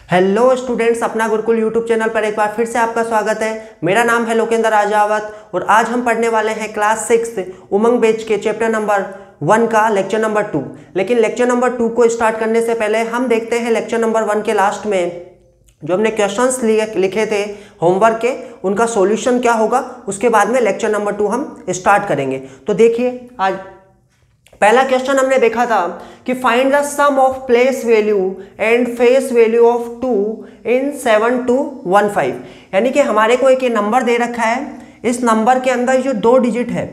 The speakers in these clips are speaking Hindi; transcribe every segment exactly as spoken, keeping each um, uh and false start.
हेलो स्टूडेंट्स, अपना गुरुकुल यूट्यूब चैनल पर एक बार फिर से आपका स्वागत है। मेरा नाम है लोकेंद्र राजावत और आज हम पढ़ने वाले हैं क्लास सिक्स उमंग बैच के चैप्टर नंबर वन का लेक्चर नंबर टू। लेकिन लेक्चर नंबर टू को स्टार्ट करने से पहले हम देखते हैं लेक्चर नंबर वन के लास्ट में जो हमने क्वेश्चंस लिखे थे होमवर्क के, उनका सॉल्यूशन क्या होगा। उसके बाद में लेक्चर नंबर टू हम स्टार्ट करेंगे। तो देखिए, आज पहला क्वेश्चन हमने देखा था कि find the sum of place value and face value of two in seven two one five. यानी कि हमारे को एक ये नंबर दे रखा है, इस नंबर के अंदर जो दो डिजिट है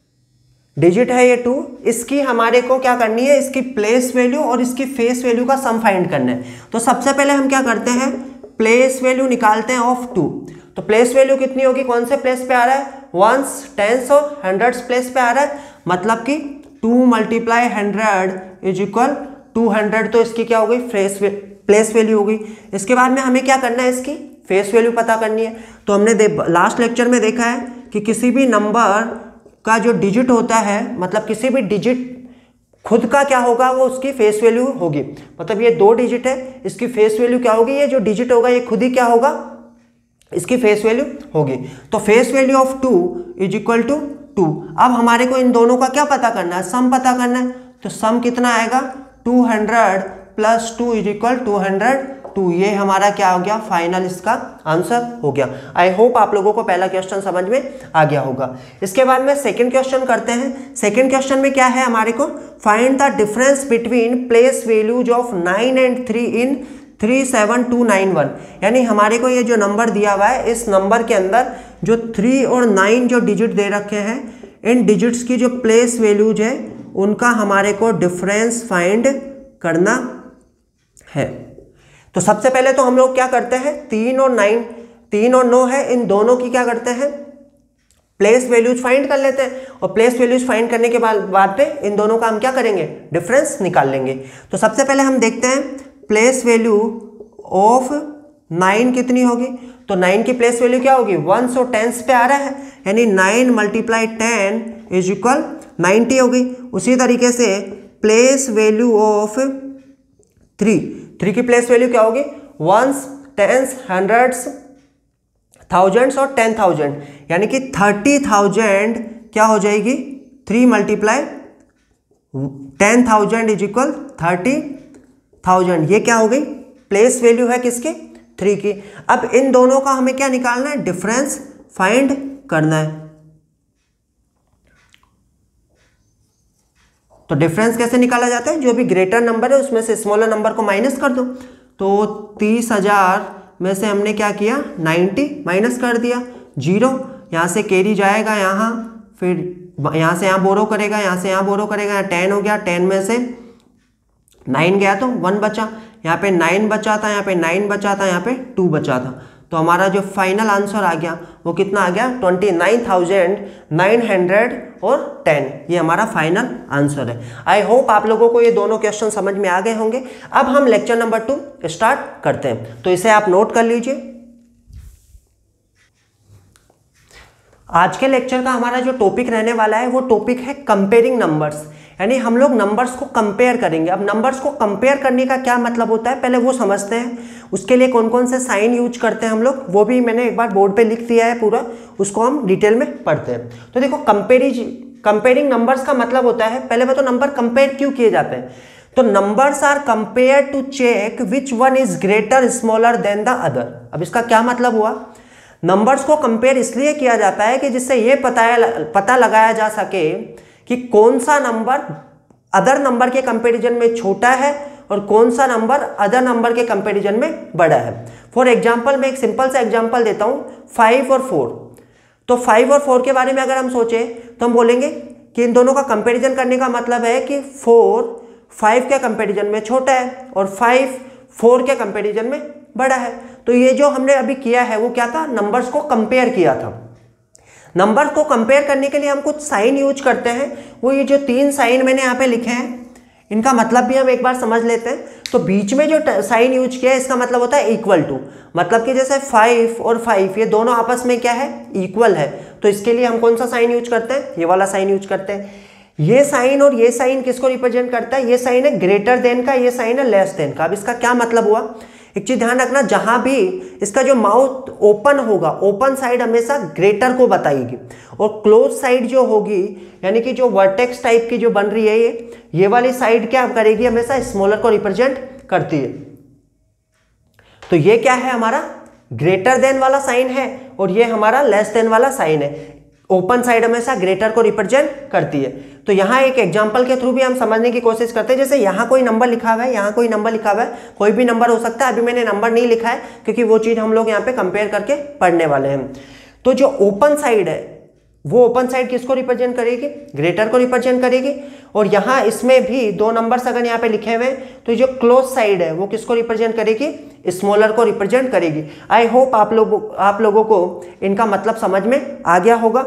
डिजिट है ये टू, इसकी हमारे को क्या करनी है, इसकी प्लेस वैल्यू और इसकी फेस वैल्यू का सम फाइंड करना है। तो सबसे पहले हम क्या करते हैं, प्लेस वैल्यू निकालते हैं ऑफ टू। तो प्लेस वैल्यू कितनी होगी, कौन से प्लेस पे आ रहा है, वंस, टेंस और हंड्रेड्स प्लेस पे आ रहा है। मतलब कि two multiply hundred is equal to hundred, तो इसकी क्या हो गई, फेस प्लेस वैल्यू हो गई। इसके बाद में हमें क्या करना है, इसकी फेस वैल्यू पता करनी है। तो हमने लास्ट लेक्चर में देखा है कि किसी भी नंबर का जो डिजिट होता है, मतलब किसी भी डिजिट खुद का क्या होगा, वो उसकी फेस वैल्यू होगी। मतलब ये दो डिजिट है, इसकी फेस वैल्यू क्या होगी, ये जो डिजिट होगा ये खुद ही क्या होगा, इसकी फेस वैल्यू होगी। तो face value of two is equal to two. अब हमारे को इन दोनों का क्या पता करना है, सम पता करना है। तो सम कितना आएगा, two hundred plus two is equal to hundred two. ये हमारा क्या हो गया, फाइनल इसका आंसर हो गया। आई होप आप लोगों को पहला क्वेश्चन समझ में आ गया होगा। इसके बाद में सेकंड क्वेश्चन करते हैं। सेकंड क्वेश्चन में क्या है हमारे को, find the difference between place values of nine and three in three seven two nine one. यानी हमारे को ये जो नंबर दिया हुआ है, इस नंबर के अंदर जो थ्री और नाइन जो डिजिट दे रखे हैं, इन डिजिट्स की जो प्लेस वैल्यूज है उनका हमारे को डिफरेंस फाइंड करना है। तो सबसे पहले तो हम लोग क्या करते हैं, तीन और नाइन, तीन और नौ है, इन दोनों की क्या करते हैं, प्लेस वैल्यूज फाइंड कर लेते हैं। और प्लेस वैल्यूज फाइंड करने के बाद बाद पे इन दोनों का हम क्या करेंगे, डिफरेंस निकाल लेंगे। तो सबसे पहले हम देखते हैं प्लेस वैल्यू ऑफ नाइन कितनी होगी। तो नाइन की प्लेस वैल्यू क्या होगी, वंस और टेंस पे आ रहा है, यानी nine multiply ten is equal ninety होगी। उसी तरीके से place value of three, three की प्लेस वैल्यू क्या होगी, वंस, टेंस, हंड्रेड्स, थाउजेंड्स और टेन थाउजेंड, यानी कि थर्टी थाउजेंड क्या हो जाएगी, three multiply ten thousand is equal thirty thousand. ये क्या हो गई, प्लेस वैल्यू है किसकी, थ्री की। अब इन दोनों का हमें क्या निकालना है, डिफरेंस फाइंड करना है। तो डिफरेंस कैसे निकाला जाता है, जो भी ग्रेटर नंबर है उसमें से स्मॉलर नंबर को माइनस कर दो। तो तीस हजार में से हमने क्या किया, नाइन्टी माइनस कर दिया, जीरो, यहाँ से कैरी जाएगा यहाँ, फिर यहाँ से यहाँ बोरो करेगा, यहाँ से यहाँ बोरो करेगा, यहाँ टेन हो गया, टेन में से नाइन गया तो वन बचा, यहाँ पे नाइन बचा था, यहाँ पे नाइन बचा था, यहाँ पे टू बचा था। तो हमारा जो फाइनल आंसर आ गया वो कितना आ गया, twenty nine thousand nine hundred और टेन। ये हमारा फाइनल आंसर है। आई होप आप लोगों को ये दोनों क्वेश्चन समझ में आ गए होंगे। अब हम लेक्चर नंबर टू स्टार्ट करते हैं, तो इसे आप नोट कर लीजिए। आज के लेक्चर का हमारा जो टॉपिक रहने वाला है वो टॉपिक है कंपेयरिंग नंबर्स, यानी हम लोग नंबर्स को कंपेयर करेंगे। अब नंबर्स को कंपेयर करने का क्या मतलब होता है, पहले वो समझते हैं। उसके लिए कौन कौन से साइन यूज करते हैं हम लोग, वो भी मैंने एक बार बोर्ड पे लिख दिया है पूरा, उसको हम डिटेल में पढ़ते हैं। तो देखो, कंपेरिज कंपेयरिंग नंबर्स का मतलब होता है, पहले बताओ नंबर कंपेयर क्यों किए जाते हैं। तो numbers are compare to check which one is greater smaller than the other. अब इसका क्या मतलब हुआ, नंबर्स को कंपेयर इसलिए किया जाता है कि जिससे ये पता पता लगाया जा सके कि कौन सा नंबर अदर नंबर के कंपैरिजन में छोटा है और कौन सा नंबर अदर नंबर के कंपैरिजन में बड़ा है। फॉर एग्जांपल, मैं एक सिंपल सा एग्जांपल देता हूँ, फाइव और फोर। तो फाइव और फोर के बारे में अगर हम सोचें तो हम बोलेंगे कि इन दोनों का कंपैरिजन करने का मतलब है कि फोर फाइव के कंपैरिजन में छोटा है और फाइव फोर के कंपैरिजन में बड़ा है। तो ये जो हमने अभी किया है वो क्या था, नंबर्स को कंपेयर किया था। नंबर को कंपेयर करने के लिए हम कुछ साइन यूज करते हैं। वो ये जो तीन साइन मैंने यहाँ पे लिखे हैं, इनका मतलब भी हम एक बार समझ लेते हैं। तो बीच में जो साइन यूज किया है इसका मतलब होता है इक्वल टू, मतलब कि जैसे फाइव और फाइव ये दोनों आपस में क्या है, इक्वल है। तो इसके लिए हम कौन सा साइन यूज करते हैं, ये वाला साइन यूज करते हैं। ये साइन और ये साइन किसको रिप्रेजेंट करता है, ये साइन है ग्रेटर देन का, ये साइन है लेस देन का। अब इसका क्या मतलब हुआ, एक चीज ध्यान रखना, जहां भी इसका जो माउथ ओपन होगा, ओपन साइड हमेशा ग्रेटर को बताएगी, और क्लोज साइड जो होगी यानी कि जो वर्टेक्स टाइप की जो बन रही है ये ये वाली साइड क्या करेगी, हमेशा स्मॉलर को रिप्रेजेंट करती है। तो ये क्या है, हमारा ग्रेटर देन वाला साइन है और ये हमारा लेस देन वाला साइन है। ओपन साइड हमेशा ग्रेटर को रिप्रेजेंट करती है। तो यहाँ एक एग्जांपल के थ्रू भी हम समझने की कोशिश करते हैं। जैसे यहाँ कोई नंबर लिखा हुआ है, यहाँ कोई नंबर लिखा हुआ है, कोई भी नंबर हो सकता है। अभी मैंने नंबर नहीं लिखा है क्योंकि वो चीज़ हम लोग यहाँ पे कंपेयर करके पढ़ने वाले हैं। तो जो ओपन साइड है वो ओपन साइड किसको रिप्रेजेंट करेगी, ग्रेटर को रिप्रेजेंट करेगी। और यहाँ इसमें भी दो नंबर्स अगर यहाँ पे लिखे हुए हैं तो जो क्लोज साइड है वो किसको रिप्रेजेंट करेगी, स्मॉलर को रिप्रेजेंट करेगी। आई होप आप लोग आप लोगों को इनका मतलब समझ में आ गया होगा।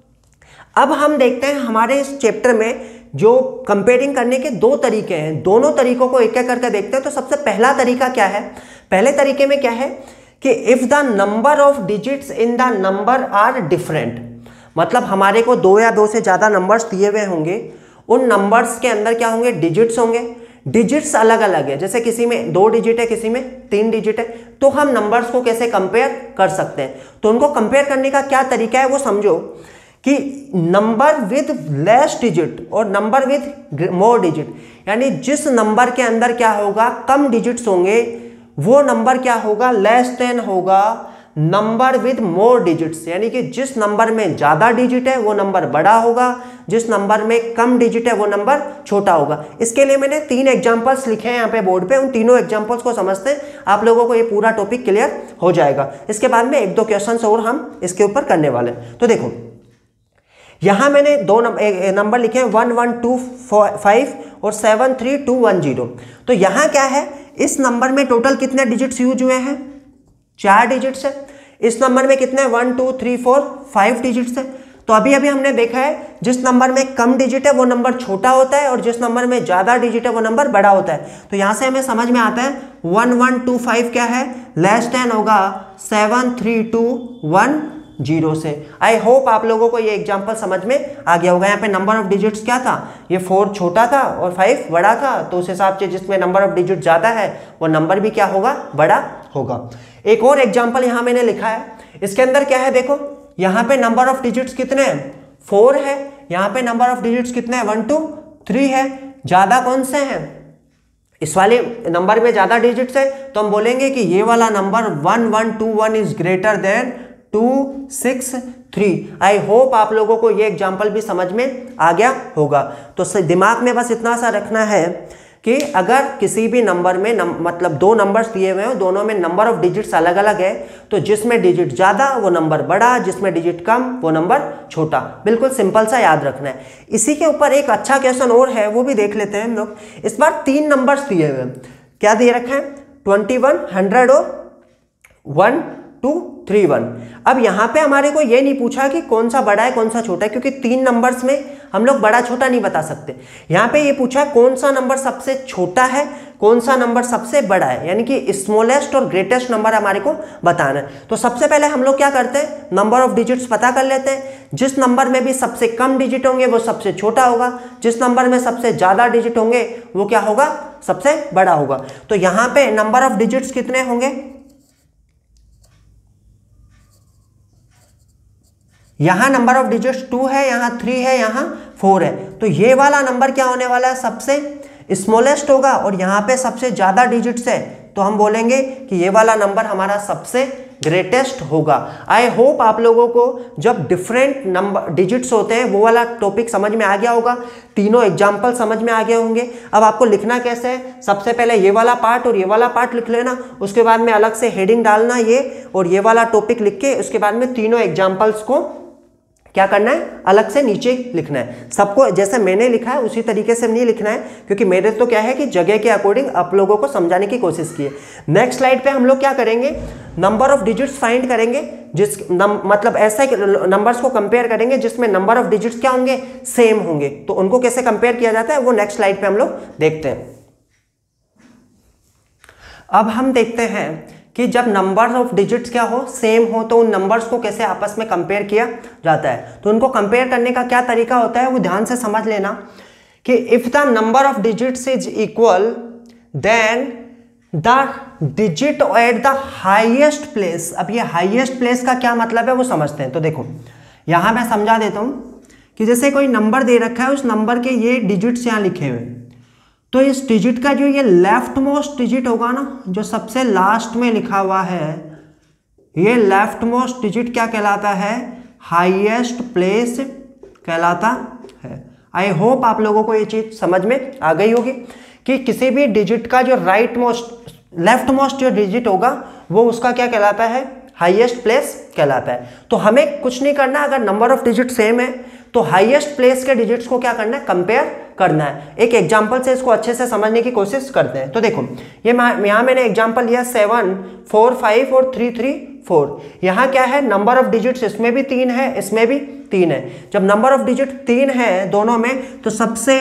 अब हम देखते हैं हमारे इस चैप्टर में जो कंपेयरिंग करने के दो तरीके हैं, दोनों तरीकों को एक एक करके देखते हैं। तो सबसे पहला तरीका क्या है, पहले तरीके में क्या है कि if the number of digits in the number are different, मतलब हमारे को दो या दो से ज़्यादा नंबर्स दिए हुए होंगे, उन नंबर्स के अंदर क्या होंगे, डिजिट्स होंगे। डिजिट्स अलग अलग है, जैसे किसी में दो डिजिट है, किसी में तीन डिजिट है, तो हम नंबर्स को कैसे कंपेयर कर सकते हैं। तो उनको कंपेयर करने का क्या तरीका है वो समझो कि नंबर विद लेस डिजिट और नंबर विद मोर डिजिट, यानी जिस नंबर के अंदर क्या होगा, कम डिजिट्स होंगे, वो नंबर क्या होगा, लेस देन होगा नंबर विद मोर डिजिट्स, यानी कि जिस नंबर में ज़्यादा डिजिट है वो नंबर बड़ा होगा, जिस नंबर में कम डिजिट है वो नंबर छोटा होगा। इसके लिए मैंने तीन एग्जांपल्स लिखे हैं यहाँ पे बोर्ड पे, उन तीनों एग्जांपल्स को समझते हैं, आप लोगों को ये पूरा टॉपिक क्लियर हो जाएगा। इसके बाद में एक दो क्वेश्चंस और हम इसके ऊपर करने वाले हैं। तो देखो यहाँ मैंने दो नंबर लिखे हैं, वन वन टू फाइव और seven three two one zero. तो यहाँ क्या है, इस नंबर में टोटल कितने डिजिट्स यूज हुए हैं, चार डिजिट्स है। इस नंबर में कितने, one two three four five digits है। तो अभी अभी हमने देखा है जिस नंबर में कम डिजिट है वो नंबर छोटा होता है और जिस नंबर में ज़्यादा डिजिट है वो नंबर बड़ा होता है। तो यहाँ से हमें समझ में आता है वन वन टू फाइव क्या है, लेस देन होगा seven three two one zero से। आई होप आप लोगों को ये एग्जांपल समझ में आ गया होगा। यहाँ पे नंबर ऑफ डिजिट्स क्या था, ये फोर छोटा था और फाइव बड़ा था, तो उस हिसाब से जिसमें नंबर ऑफ डिजिट ज़्यादा है वो नंबर भी क्या होगा, बड़ा होगा। एक और एग्जांपल यहाँ मैंने लिखा है, इसके अंदर क्या है देखो, यहाँ पे नंबर ऑफ डिजिट्स कितने हैं, फोर है। यहाँ पे नंबर ऑफ डिजिट्स कितने हैं, वन टू थ्री है। ज़्यादा कौन से हैं, इस वाले नंबर में ज़्यादा डिजिट्स है, तो हम बोलेंगे कि ये वाला number one one two one is greater than two six three. I hope आप लोगों को ये एग्जाम्पल भी समझ में आ गया होगा। तो दिमाग में बस इतना सा रखना है कि अगर किसी भी नंबर में नम, मतलब दो नंबर्स दिए हुए हैं, दोनों में नंबर ऑफ डिजिट्स अलग अलग है, तो जिसमें डिजिट ज़्यादा वो नंबर बड़ा, जिसमें डिजिट कम वो नंबर छोटा। बिल्कुल सिंपल सा याद रखना है। इसी के ऊपर एक अच्छा क्वेश्चन और है, वो भी देख लेते हैं हम लोग। इस बार तीन नंबर्स दिए हुए हैं, क्या दिए रखे हैं, ट्वेंटी वन, हंड्रेड और वन टू थ्री वन। अब यहाँ पे हमारे को ये नहीं पूछा कि कौन सा बड़ा है कौन सा छोटा है, क्योंकि तीन नंबर्स में हम लोग बड़ा छोटा नहीं बता सकते। यहाँ पे ये पूछा कौन सा नंबर सबसे छोटा है, कौन सा नंबर सबसे बड़ा है, यानी कि स्मॉलेस्ट और ग्रेटेस्ट नंबर हमारे को बताना है। तो सबसे पहले हम लोग क्या करते हैं, नंबर ऑफ डिजिट्स पता कर लेते हैं। जिस नंबर में भी सबसे कम डिजिट होंगे वो सबसे छोटा होगा, जिस नंबर में सबसे ज़्यादा डिजिट होंगे वो क्या होगा, सबसे बड़ा होगा। तो यहाँ पे नंबर ऑफ डिजिट्स कितने होंगे, यहाँ नंबर ऑफ डिजिट्स टू है, यहाँ थ्री है, यहाँ फोर है। तो ये वाला नंबर क्या होने वाला है, सबसे स्मॉलेस्ट होगा, और यहाँ पे सबसे ज़्यादा डिजिट्स है, तो हम बोलेंगे कि ये वाला नंबर हमारा सबसे ग्रेटेस्ट होगा। आई होप आप लोगों को जब डिफरेंट नंबर डिजिट्स होते हैं वो वाला टॉपिक समझ में आ गया होगा, तीनों एग्जाम्पल समझ में आ गए होंगे। अब आपको लिखना कैसे है, सबसे पहले ये वाला पार्ट और ये वाला पार्ट लिख लेना, उसके बाद में अलग से हेडिंग डालना ये और ये वाला टॉपिक लिख के उसके बाद में तीनों एग्जाम्पल्स को क्या करना है, अलग से नीचे लिखना है। सबको जैसे मैंने लिखा है उसी तरीके से नहीं लिखना है, क्योंकि मेरे तो क्या है कि जगह के अकॉर्डिंग आप लोगों को समझाने की कोशिश की है। नेक्स्ट स्लाइड पे हम लोग क्या करेंगे, नंबर ऑफ डिजिट्स फाइंड करेंगे, जिस नम, मतलब ऐसे नंबर्स को कंपेयर करेंगे जिसमें नंबर ऑफ डिजिट्स क्या होंगे, सेम होंगे। तो उनको कैसे कंपेयर किया जाता है वो नेक्स्ट स्लाइड पे हम लोग देखते हैं। अब हम देखते हैं कि जब नंबर ऑफ डिजिट्स क्या हो, सेम हो, तो उन नंबर्स को कैसे आपस में कंपेयर किया जाता है। तो उनको कंपेयर करने का क्या तरीका होता है वो ध्यान से समझ लेना कि if the number of digits is equal then the digit at the highest place. अब ये हाईएस्ट प्लेस का क्या मतलब है वो समझते हैं। तो देखो यहां मैं समझा देता हूं कि जैसे कोई नंबर दे रखा है, उस नंबर के ये डिजिट्स यहां लिखे हुए हैं, तो इस डिजिट का जो ये लेफ्ट मोस्ट डिजिट होगा ना, जो सबसे लास्ट में लिखा हुआ है, ये लेफ्ट मोस्ट डिजिट क्या कहलाता है? हाईएस्ट प्लेस कहलाता है। आई होप आप लोगों को ये चीज समझ में आ गई होगी कि किसी भी डिजिट का जो राइट मोस्ट लेफ्ट मोस्ट जो डिजिट होगा वो उसका क्या कहलाता है? हाईएस्ट प्लेस कहलाता है। तो हमें कुछ नहीं करना, अगर नंबर ऑफ डिजिट सेम है तो हाईएस्ट प्लेस के डिजिट्स को क्या करना है? कंपेयर करना है। एक एग्जांपल से इसको अच्छे से समझने की कोशिश करते हैं। तो देखो ये यहाँ मैंने एग्जांपल लिया सेवन फोर फाइव और थ्री थ्री फोर। यहाँ क्या है? नंबर ऑफ डिजिट्स इसमें भी तीन है, इसमें भी तीन है। जब नंबर ऑफ डिजिट तीन है दोनों में, तो सबसे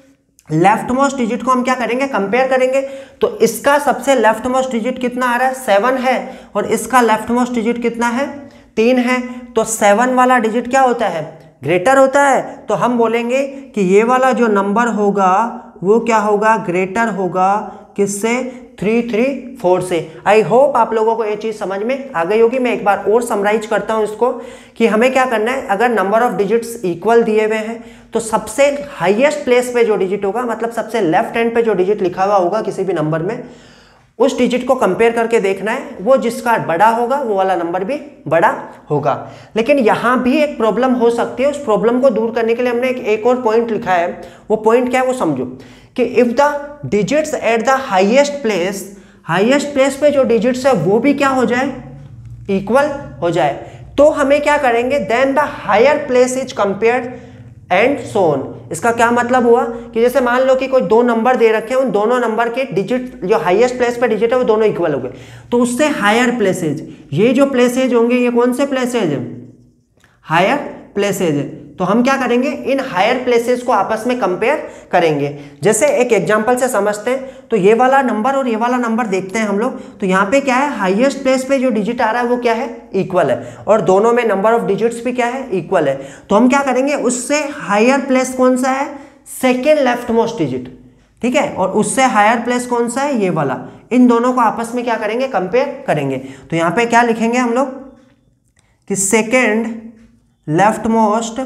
लेफ्ट मोस्ट डिजिट को हम क्या करेंगे? कंपेयर करेंगे। तो इसका सबसे लेफ्ट मोस्ट डिजिट कितना आ रहा है? सेवन है, और इसका लेफ्ट मोस्ट डिजिट कितना है? तीन है। तो सेवन वाला डिजिट क्या होता है? ग्रेटर होता है। तो हम बोलेंगे कि ये वाला जो नंबर होगा वो क्या होगा? ग्रेटर होगा किससे? थ्री थ्री फोर से। आई होप आप लोगों को ये चीज समझ में आ गई होगी। मैं एक बार और समराइज करता हूं इसको कि हमें क्या करना है। अगर नंबर ऑफ डिजिट्स इक्वल दिए हुए हैं तो सबसे हाईएस्ट प्लेस पे जो डिजिट होगा, मतलब सबसे लेफ्ट हैंड पे जो डिजिट लिखा हुआ होगा किसी भी नंबर में, उस डिजिट को कंपेयर करके देखना है। वो जिसका बड़ा होगा वो वाला नंबर भी बड़ा होगा। लेकिन यहां भी एक प्रॉब्लम हो सकती है। उस प्रॉब्लम को दूर करने के लिए हमने एक, एक और पॉइंट लिखा है। वो पॉइंट क्या है वो समझो कि if the digits at the highest place, highest place पे जो डिजिट्स है वो भी क्या हो जाए? इक्वल हो जाए। तो हमें क्या करेंगे? Then the higher place is compared and so on. इसका क्या मतलब हुआ कि जैसे मान लो कि कोई दो नंबर दे रखे हैं, उन दोनों नंबर के डिजिट जो हाईएस्ट प्लेस पे डिजिट है वो दोनों इक्वल हो गए, तो उससे हायर प्लेसेज, ये जो प्लेसेज होंगे ये कौन से प्लेसेज है? हायर प्लेसेज है। तो हम क्या करेंगे? इन हायर प्लेसेस को आपस में कंपेयर करेंगे। जैसे एक एग्जांपल से समझते हैं। तो ये वाला नंबर और ये वाला नंबर देखते हैं हम लोग। तो यहाँ पे क्या है? हाईएस्ट प्लेस पे जो डिजिट आ रहा है वो क्या है? इक्वल है, और दोनों में नंबर ऑफ डिजिट्स भी क्या है? इक्वल है। तो हम क्या करेंगे? उससे हायर प्लेस कौन सा है? सेकेंड लेफ्ट मोस्ट डिजिट, ठीक है। और उससे हायर प्लेस कौन सा है? ये वाला। इन दोनों को आपस में क्या करेंगे? कंपेयर करेंगे। तो यहाँ पे क्या लिखेंगे हम लोग कि second leftmost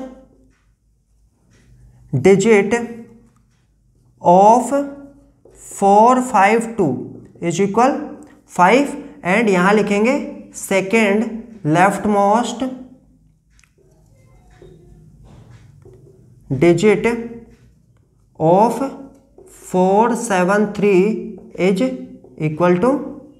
digit of four five two is equal five, and यहां लिखेंगे second leftmost digit of four seven three is equal to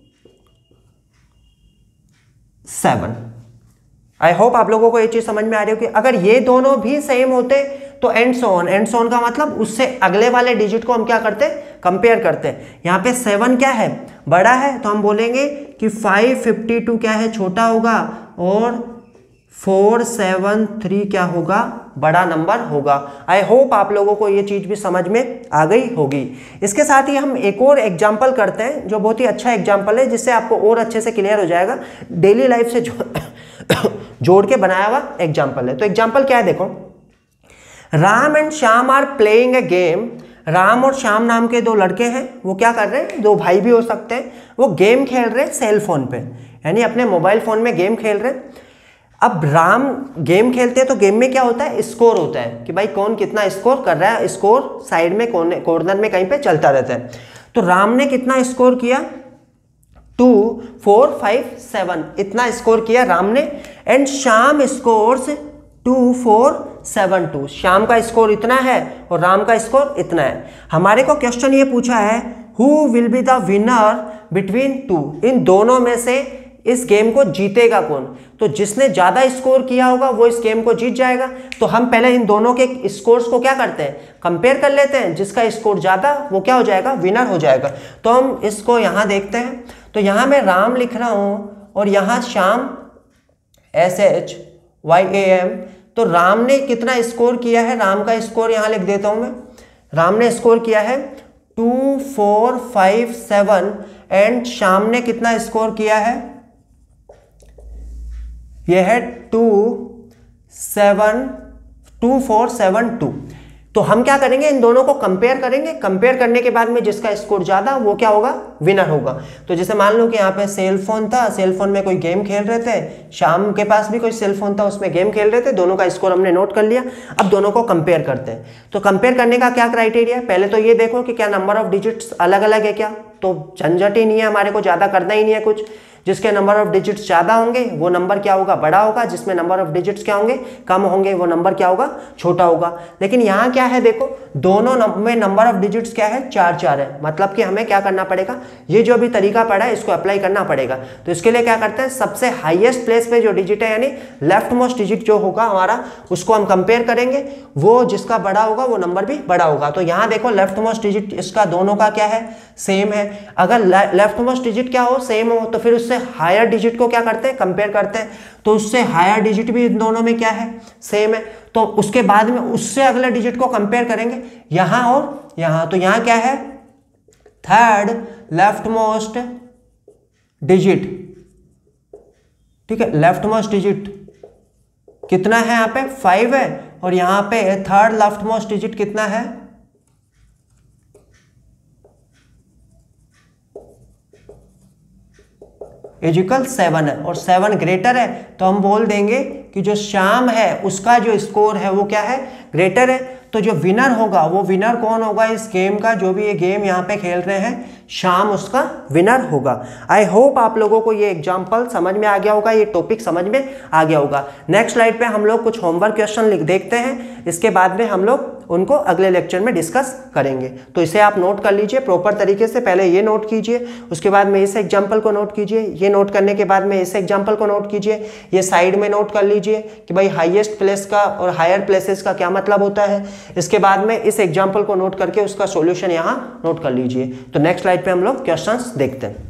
seven. I hope आप लोगों को ये चीज समझ में आ रही हो कि अगर ये दोनों भी सेम होते तो and so on. And so on का मतलब उससे अगले वाले डिजिट को हम क्या करते? कंपेयर करते हैं। यहाँ पे सेवन क्या है? बड़ा है, तो हम बोलेंगे कि फाइव फिफ्टी टू क्या है? छोटा होगा, और फोर सेवन थ्री क्या होगा? बड़ा नंबर होगा। आई होप आप लोगों को ये चीज भी समझ में आ गई होगी। इसके साथ ही हम एक और एग्जाम्पल करते हैं जो बहुत ही अच्छा एग्जाम्पल है, जिससे आपको और अच्छे से क्लियर हो जाएगा। डेली लाइफ से जो जोड़ के बनाया हुआ एग्जाम्पल है। तो एग्जाम्पल क्या है? देखो, Ram and Shyam are playing a game. Ram और श्याम नाम के दो लड़के हैं, वो क्या कर रहे हैं? दो भाई भी हो सकते हैं। वो गेम खेल रहे हैं सेल फोन पे, यानी अपने मोबाइल फोन में गेम खेल रहे हैं। अब राम गेम खेलते हैं तो गेम में क्या होता है? स्कोर होता है कि भाई कौन कितना स्कोर कर रहा है। स्कोर साइड में कोने कॉर्नर में कहीं पे चलता रहता है। तो राम ने कितना स्कोर किया? टू फोर फाइव सेवन, इतना स्कोर किया राम ने। And Shyam scores two four seven two. Shyam का स्कोर इतना है और राम का स्कोर इतना है। हमारे को क्वेश्चन ये पूछा है, who will be the winner between two? इन दोनों में से इस गेम को जीतेगा कौन? तो जिसने ज्यादा स्कोर किया होगा वो इस गेम को जीत जाएगा। तो हम पहले इन दोनों के स्कोर्स को क्या करते हैं? कंपेयर कर लेते हैं। जिसका स्कोर ज्यादा वो क्या हो जाएगा? विनर हो जाएगा। तो हम इसको यहां देखते हैं। तो यहां मैं राम लिख रहा हूं और यहां Shyam, S H Y A M. तो राम ने कितना स्कोर किया है? राम का स्कोर यहां लिख देता हूं मैं। राम ने स्कोर किया है two four five seven, and Shyam ने कितना स्कोर किया है? यह है two seven two four seven two. तो हम क्या करेंगे, इन दोनों को कंपेयर करेंगे। कंपेयर करने के बाद में जिसका स्कोर ज़्यादा वो क्या होगा, विनर होगा। तो जैसे मान लो कि यहाँ पे सेल फोन था, सेल फोन में कोई गेम खेल रहे थे, श्याम के पास भी कोई सेल फोन था, उसमें गेम खेल रहे थे, दोनों का स्कोर हमने नोट कर लिया। अब दोनों को कंपेयर करते हैं। तो कंपेयर करने का क्या क्राइटेरिया है, पहले तो ये देखो कि क्या नंबर ऑफ डिजिट्स अलग अलग है क्या, तो झंझट ही नहीं है, हमारे को ज़्यादा करना ही नहीं है कुछ। जिसके नंबर ऑफ डिजिट्स ज़्यादा होंगे वो नंबर क्या होगा, बड़ा होगा। जिसमें नंबर ऑफ डिजिट्स क्या होंगे, कम होंगे, वो नंबर क्या होगा, छोटा होगा। लेकिन यहाँ क्या है, देखो दोनों में नंबर ऑफ डिजिट्स क्या है, चार चार है। मतलब कि हमें क्या करना पड़ेगा, ये जो अभी तरीका पड़ा है इसको अप्लाई करना पड़ेगा। तो इसके लिए क्या करते हैं, सबसे हाईएस्ट प्लेस पे जो डिजिट है यानी लेफ्ट मोस्ट डिजिट जो होगा हमारा, उसको हम कंपेयर करेंगे। वो जिसका बड़ा होगा वो नंबर भी बड़ा होगा। तो यहाँ देखो लेफ्ट मोस्ट डिजिट इसका दोनों का क्या है, सेम है। अगर लेफ्ट मोस्ट डिजिट क्या हो, सेम हो, तो फिर उससे हायर डिजिट को क्या करते हैं, कंपेयर करते हैं। तो उससे हायर डिजिट भी इन दोनों में क्या है, सेम है। तो उसके बाद में उससे अगले डिजिट को कंपेयर करेंगे, यहां और यहां। तो यहां क्या है, थर्ड लेफ्ट मोस्ट डिजिट, ठीक है। लेफ्ट मोस्ट डिजिट कितना है, यहां पे फाइव है, और यहां पे थर्ड लेफ्ट मोस्ट डिजिट कितना है, इज इक्वल सेवन है, और सेवन ग्रेटर है। तो हम बोल देंगे कि जो श्याम है उसका जो स्कोर है वो क्या है, ग्रेटर है। तो जो विनर होगा वो विनर कौन होगा इस गेम का, जो भी ये गेम यहाँ पे खेल रहे हैं, श्याम उसका विनर होगा। आई होप आप लोगों को ये एग्जाम्पल समझ में आ गया होगा, ये टॉपिक समझ में आ गया होगा। नेक्स्ट स्लाइड पे हम लोग कुछ होमवर्क क्वेश्चन लिख देखते हैं, इसके बाद में हम लोग उनको अगले लेक्चर में डिस्कस करेंगे। तो इसे आप नोट कर लीजिए प्रॉपर तरीके से। पहले ये नोट कीजिए, उसके बाद में इस एग्जाम्पल को नोट कीजिए, ये नोट करने के बाद में इस एग्जाम्पल को नोट कीजिए, ये साइड में नोट कर लीजिए कि भाई हाईएस्ट प्लेस का और हायर प्लेसेस का क्या मतलब होता है। इसके बाद में इस एग्जाम्पल को नोट करके उसका सॉल्यूशन यहाँ नोट कर लीजिए। तो नेक्स्ट स्लाइड पे हम लोग क्वेश्चंस देखते हैं।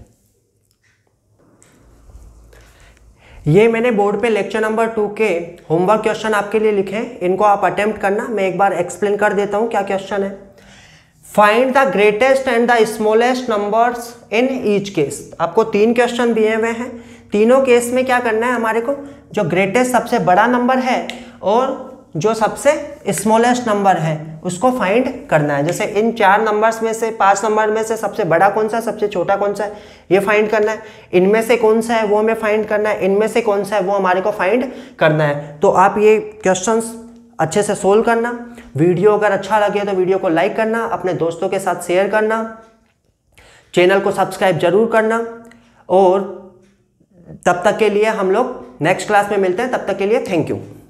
ये मैंने बोर्ड पे लेक्चर नंबर टू के होमवर्क क्वेश्चन आपके लिए लिखे हैं, इनको आप अटेम्प्ट करना। मैं एक बार एक्सप्लेन कर देता हूँ क्या क्वेश्चन है। Find the greatest and the smallest numbers in each case. आपको तीन क्वेश्चन दिए हुए हैं, तीनों केस में क्या करना है हमारे को, जो ग्रेटेस्ट सबसे बड़ा नंबर है और जो सबसे स्मॉलेस्ट नंबर है उसको फाइंड करना है। जैसे इन चार नंबर्स में से, पांच नंबर में से सबसे बड़ा कौन सा है, सबसे छोटा कौन सा है, ये फाइंड करना है। इनमें से कौन सा है वो हमें फाइंड करना है, इनमें से कौन सा है वो हमारे को फाइंड करना है। तो आप ये क्वेश्चंस अच्छे से सोल्व करना। वीडियो अगर अच्छा लगे तो वीडियो को लाइक करना, अपने दोस्तों के साथ शेयर करना, चैनल को सब्सक्राइब जरूर करना। और तब तक के लिए हम लोग नेक्स्ट क्लास में मिलते हैं, तब तक के लिए थैंक यू।